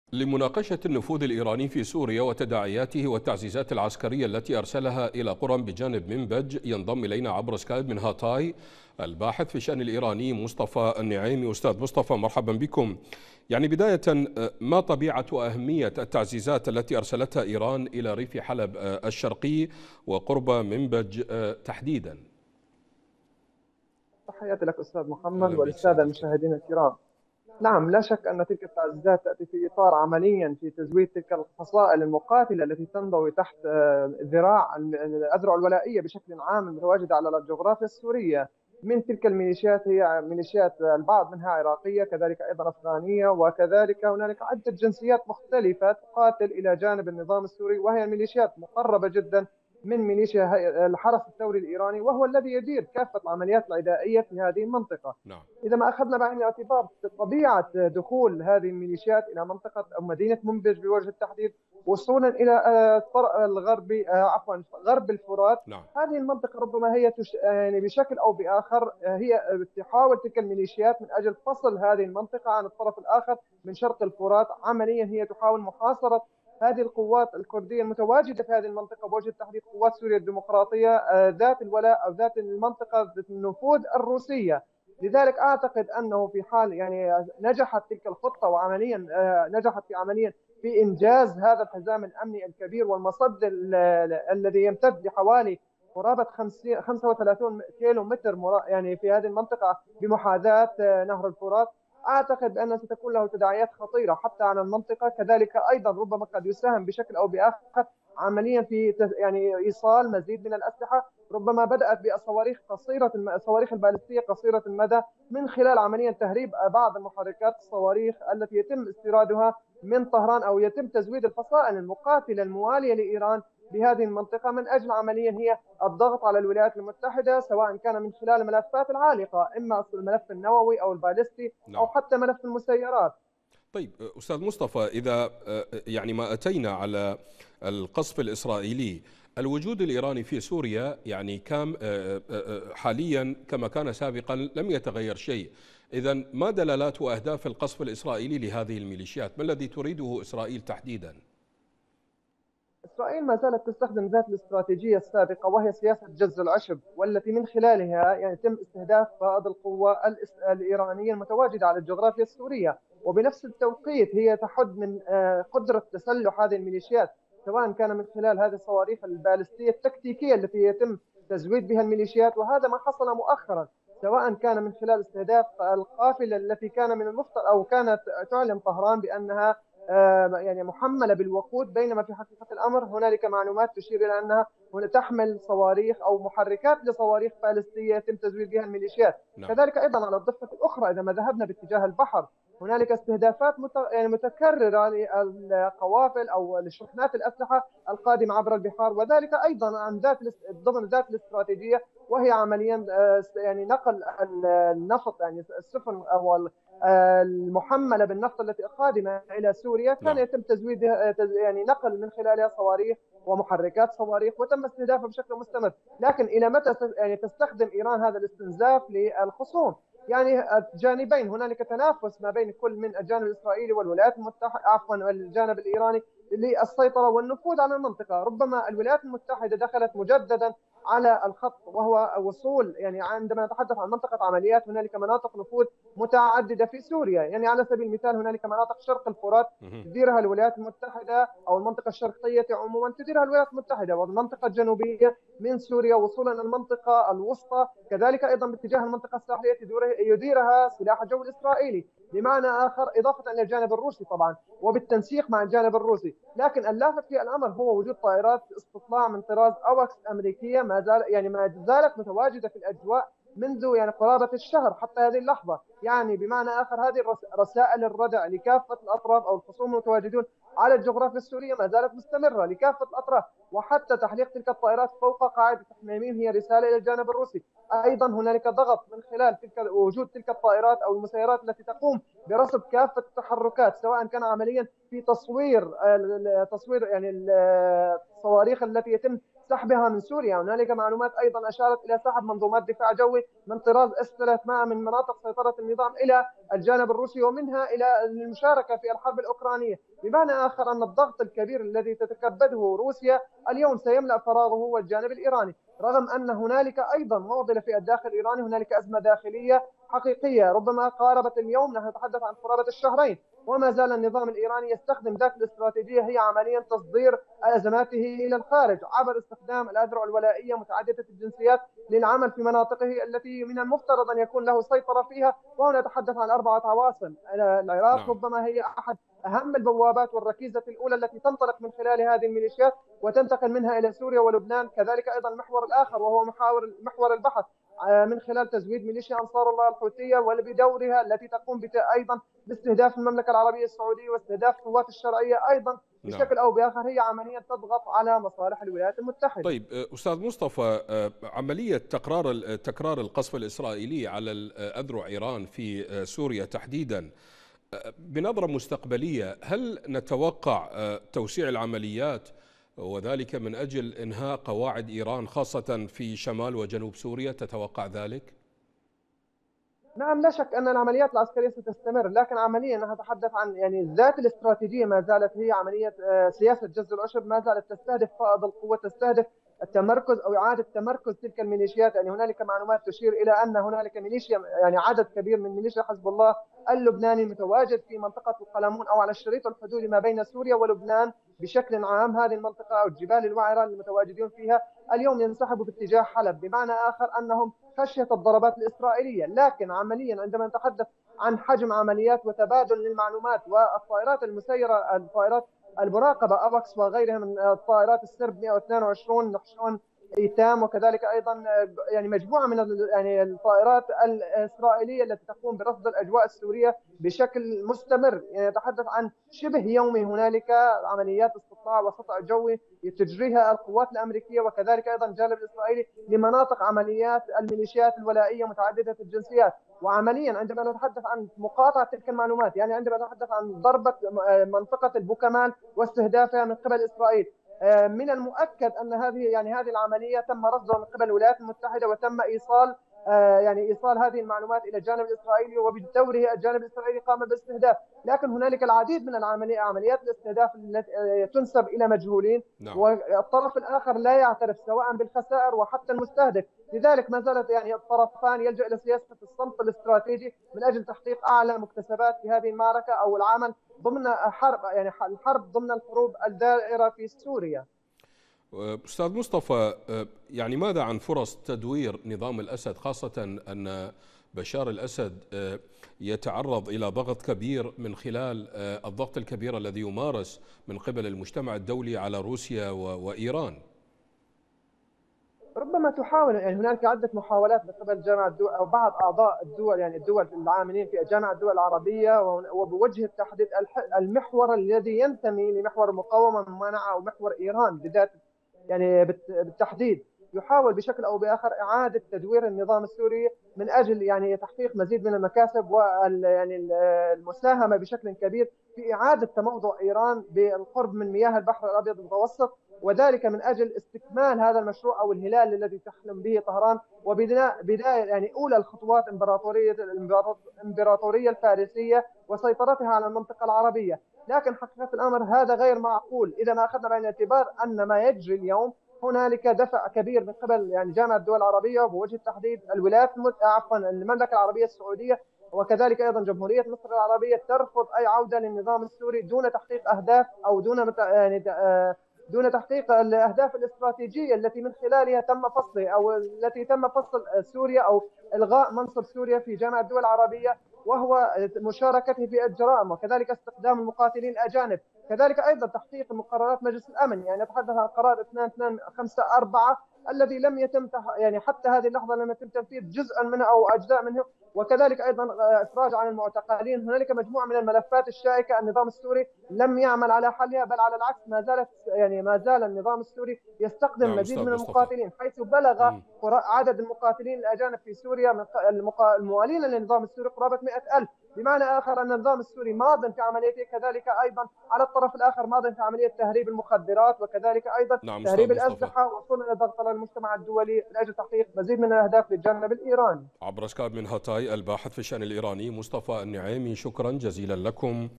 لمناقشة النفوذ الإيراني في سوريا وتداعياته والتعزيزات العسكرية التي أرسلها إلى قرى بجانب منبج، ينضم إلينا عبر سكايب من هاتاي الباحث في الشأن الإيراني مصطفى النعيمي. أستاذ مصطفى، مرحبا بكم. بداية، ما طبيعة وأهمية التعزيزات التي أرسلتها إيران إلى ريف حلب الشرقي وقرب منبج تحديدا؟ تحياتي لك أستاذ محمد أهلا بك والسادة سيدي الكريم. المشاهدين الكرام. نعم، لا شك أن تلك التعزيزات تأتي في إطار عمليا في تزويد تلك الفصائل المقاتلة التي تنضوي تحت ذراع الأذرع الولائية بشكل عام المتواجدة على الجغرافيا السورية. من تلك الميليشيات هي ميليشيات البعض منها عراقية، كذلك أيضا أفغانية، وكذلك هنالك عدة جنسيات مختلفة تقاتل إلى جانب النظام السوري، وهي ميليشيات مقربة جدا من ميليشيا الحرس الثوري الإيراني، وهو الذي يدير كافة العمليات العدائية في هذه المنطقة. نعم. إذا ما أخذنا بعين الاعتبار طبيعة دخول هذه الميليشيات إلى منطقة أو مدينة منبج بوجه التحديد، وصولا إلى الطرف الغربي، غرب الفرات، نعم. هذه المنطقة ربما هي يعني بشكل أو بآخر هي تحاول تلك الميليشيات من أجل فصل هذه المنطقة عن الطرف الآخر من شرق الفرات. عمليا هي تحاول محاصرة هذه القوات الكردية المتواجدة في هذه المنطقة، بوجه التحديد قوات سوريا الديمقراطية ذات الولاء أو ذات المنطقة ذات النفوذ الروسية. لذلك أعتقد أنه في حال يعني نجحت تلك الخطة وعمليا نجحت في عمليا في إنجاز هذا الحزام الأمني الكبير والمصد الذي يمتد لحوالي قرابة 35 كيلو متر يعني في هذه المنطقة بمحاذاة نهر الفرات. أعتقد بأنها ستكون له تداعيات خطيرة حتى على المنطقة. كذلك أيضا ربما قد يساهم بشكل أو بآخر عمليا في يعني إيصال مزيد من الأسلحة، ربما بدأت بالصواريخ قصيرة الصواريخ البالستية قصيرة المدى، من خلال عمليا تهريب بعض المحركات الصواريخ التي يتم استيرادها من طهران، أو يتم تزويد الفصائل المقاتلة الموالية لإيران بهذه المنطقة من أجل عمليا هي الضغط على الولايات المتحدة، سواء كان من خلال الملفات العالقة، إما الملف النووي أو البالستي أو نعم. حتى ملف المسيرات. طيب أستاذ مصطفى، إذا ما أتينا على القصف الإسرائيلي، الوجود الإيراني في سوريا كان حاليا كما كان سابقا، لم يتغير شيء. إذا ما دلالات وأهداف القصف الإسرائيلي لهذه الميليشيات؟ ما الذي تريده إسرائيل تحديدا؟ إسرائيل ما زالت تستخدم ذات الاستراتيجية السابقة، وهي سياسة جز العشب، والتي من خلالها يعني يتم استهداف رائد القوة الإيرانية المتواجدة على الجغرافيا السورية. وبنفس التوقيت هي تحد من قدرة تسلح هذه الميليشيات، سواء كان من خلال هذه الصواريخ البالستية التكتيكية التي يتم تزويد بها الميليشيات، وهذا ما حصل مؤخرا، سواء كان من خلال استهداف القافلة التي كان من المفترض أو كانت تعلن طهران بأنها يعني محملة بالوقود، بينما في حقيقة الأمر هنالك معلومات تشير إلى أنها تحمل صواريخ أو محركات لصواريخ باليستية يتم تزويد بها الميليشيات. نعم. كذلك أيضا على الضفة الأخرى، إذا ما ذهبنا باتجاه البحر، هنالك استهدافات يعني متكررة للقوافل أو لشحنات الأسلحة القادمة عبر البحار، وذلك أيضا عن ضمن ذات الاستراتيجية، وهي عمليا يعني نقل النفط، يعني السفن أو المحملة بالنفط التي قادمة إلى سوريا كان نعم. يتم تزويدها، يعني نقل من خلالها صواريخ ومحركات صواريخ، وتم استهدافها بشكل مستمر. لكن إلى متى يعني تستخدم إيران هذا الاستنزاف للخصوم؟ يعني الجانبين، هنالك تنافس ما بين كل من الجانب الإسرائيلي والولايات المتحدة، عفوا والجانب الإيراني، للسيطرة والنفوذ على المنطقة. ربما الولايات المتحدة دخلت مجددا على الخط، وهو وصول، يعني عندما نتحدث عن منطقة عمليات، هنالك مناطق نفوذ متعددة في سوريا. يعني على سبيل المثال هنالك مناطق شرق الفرات تديرها الولايات المتحدة، أو المنطقة الشرقية عموما تديرها الولايات المتحدة، والمنطقة الجنوبية من سوريا وصولا إلى المنطقة الوسطى، كذلك أيضا باتجاه المنطقة الساحلية يديرها سلاح الجو الإسرائيلي. بمعنى آخر، إضافة إلى الجانب الروسي طبعا وبالتنسيق مع الجانب الروسي. لكن اللافت في الأمر هو وجود طائرات استطلاع من طراز أوكس أمريكية ما زالت متواجدة في الأجواء منذ يعني قرابة الشهر حتى هذه اللحظة. يعني بمعنى آخر، هذه رسائل الردع لكافة الأطراف أو الخصوم المتواجدون على الجغرافيا السورية ما زالت مستمرة لكافة الأطراف، وحتى تحليق تلك الطائرات فوق قاعدة تحميميم هي رسالة إلى الجانب الروسي. أيضا هنالك ضغط من خلال وجود تلك الطائرات أو المسيرات التي تقوم برصد كافة التحركات، سواء كان عمليا في تصوير يعني الصواريخ التي يتم سحبها من سوريا. هنالك معلومات أيضا أشارت إلى سحب منظومات دفاع جوي من طراز S-300 من مناطق سيطرة النظام إلى الجانب الروسي، ومنها إلى المشاركة في الحرب الأوكرانية. بمعنى آخر أن الضغط الكبير الذي تتكبده روسيا اليوم سيملأ فراغه هو الجانب الإيراني، رغم أن هنالك أيضا معضلة في الداخل الإيراني. هنالك أزمة داخلية حقيقية ربما قاربت اليوم، نحن نتحدث عن قرابة الشهرين، وما زال النظام الإيراني يستخدم ذات الاستراتيجية، هي عمليا تصدير أزماته إلى الخارج عبر استخدام الأذرع الولائية متعددة الجنسيات للعمل في مناطقه التي من المفترض أن يكون له سيطرة فيها. وهنا نتحدث عن 4 عواصم. العراق نعم. ربما هي أحد أهم البوابات والركيزة الأولى التي تنطلق من خلال هذه الميليشيات وتنتقل منها إلى سوريا ولبنان. كذلك أيضا المحور الآخر وهو محور البحث من خلال تزويد ميليشيا أنصار الله الحوثية، وبدورها التي تقوم أيضا باستهداف المملكة العربية السعودية واستهداف القوات الشرعية أيضا نعم. بشكل أو بآخر. هي عملية تضغط على مصالح الولايات المتحدة. طيب أستاذ مصطفى، عملية تكرار القصف الإسرائيلي على أذرع إيران في سوريا تحديدا، بنظرة مستقبلية هل نتوقع توسيع العمليات وذلك من أجل إنهاء قواعد إيران خاصة في شمال وجنوب سوريا؟ تتوقع ذلك؟ نعم، لا شك أن العمليات العسكرية ستستمر، لكن عمليا نتحدث عن ذات الاستراتيجية ما زالت هي عملية سياسة جز العشب، ما زالت تستهدف فائض القوة، تستهدف التمركز أو إعادة تمركز تلك الميليشيات. يعني هنالك معلومات تشير إلى أن هنالك ميليشيا، يعني عدد كبير من ميليشيا حزب الله اللبناني متواجد في منطقة القلمون أو على الشريط الحدودي ما بين سوريا ولبنان بشكل عام. هذه المنطقة أو الجبال الوعرة المتواجدين فيها اليوم ينسحبوا باتجاه حلب، بمعنى آخر أنهم خشية الضربات الإسرائيلية. لكن عمليا عندما نتحدث عن حجم عمليات وتبادل للمعلومات والطائرات المسيرة، الطائرات المراقبة أباكس وغيرها من الطائرات السرب 122 نحشون ايتام، وكذلك ايضا يعني مجموعه من يعني الطائرات الاسرائيليه التي تقوم برصد الاجواء السوريه بشكل مستمر. يعني نتحدث عن شبه يومي هنالك عمليات استطلاع وخطا جوي تجريها القوات الامريكيه وكذلك ايضا الجانب الاسرائيلي لمناطق عمليات الميليشيات الولائيه متعدده الجنسيات. وعمليا عندما نتحدث عن مقاطعه تلك المعلومات، يعني عندما نتحدث عن ضربه منطقه البوكمال واستهدافها من قبل اسرائيل، من المؤكد ان هذه العمليه تم رصدها من قبل الولايات المتحده وتم ايصال هذه المعلومات الى الجانب الاسرائيلي، وبدوره الجانب الاسرائيلي قام باستهداف. لكن هنالك العديد من عمليات الاستهداف التي تنسب الى مجهولين، نعم. والطرف الاخر لا يعترف سواء بالخسائر وحتى المستهدف. لذلك ما زالت يعني الطرفان يلجأ الى سياسه الصمت الاستراتيجي من اجل تحقيق اعلى مكتسبات في هذه المعركه او العمل ضمن الحرب ضمن الحروب الدائرة في سوريا. أستاذ مصطفى، يعني ماذا عن فرص تدوير نظام الأسد، خاصة أن بشار الأسد يتعرض إلى ضغط كبير من خلال الضغط الكبير الذي يمارس من قبل المجتمع الدولي على روسيا وإيران؟ ربما تحاول، يعني هناك عدة محاولات من قبل جامعة الدول أو بعض أعضاء الدول، يعني الدول العاملين في جامعة الدول العربية، وبوجه تحديد المحور الذي ينتمي لمحور المقاومة الممانعة أو محور إيران بذات، يعني بالتحديد يحاول بشكل او باخر اعاده تدوير النظام السوري من اجل يعني تحقيق مزيد من المكاسب المساهمه بشكل كبير في اعاده تموضع ايران بالقرب من مياه البحر الابيض المتوسط، وذلك من اجل استكمال هذا المشروع او الهلال الذي تحلم به طهران، وبناء بدايه يعني اولى الخطوات الامبراطوريه الفارسيه وسيطرتها على المنطقه العربيه. لكن حقيقه الامر هذا غير معقول اذا ما اخذنا بعين الاعتبار ان ما يجري اليوم هنالك دفع كبير من قبل يعني جامعه الدول العربيه وبوجه التحديد المملكه العربيه السعوديه وكذلك ايضا جمهوريه مصر العربيه ترفض اي عوده للنظام السوري دون تحقيق اهداف او دون تحقيق الاهداف الاستراتيجيه التي من خلالها تم فصل او التي تم فصل سوريا او الغاء منصب سوريا في جامعه الدول العربيه، وهو مشاركته في الجرائم وكذلك استخدام المقاتلين الاجانب، كذلك ايضا تحقيق مقررات مجلس الامن. يعني نتحدث عن قرار 2254 الذي لم يتم يعني حتى هذه اللحظة لم يتم تنفيذ جزءا منه أو أجزاء منه. وكذلك أيضا إفراج عن المعتقلين. هنالك مجموعة من الملفات الشائكة النظام السوري لم يعمل على حلها، بل على العكس ما زال النظام السوري يستخدم نعم مزيد أستاذ من مصطفى. المقاتلين، حيث بلغ مم. عدد المقاتلين الأجانب في سوريا من الموالين للنظام السوري قرابة 100,000. بمعنى آخر أن النظام السوري ماض في عمليته، كذلك أيضا على الطرف الآخر ماض في عملية تهريب المخدرات، وكذلك أيضا نعم تهريب أستاذ مصطفى. الأسلحة، وصولا إلى ضغط على المجتمع الدولي لأجل تحقيق مزيد من الأهداف للجانب الإيراني. عبر سكايب من هاتاي الباحث في الشأن الإيراني مصطفى النعيمي، شكرا جزيلا لكم.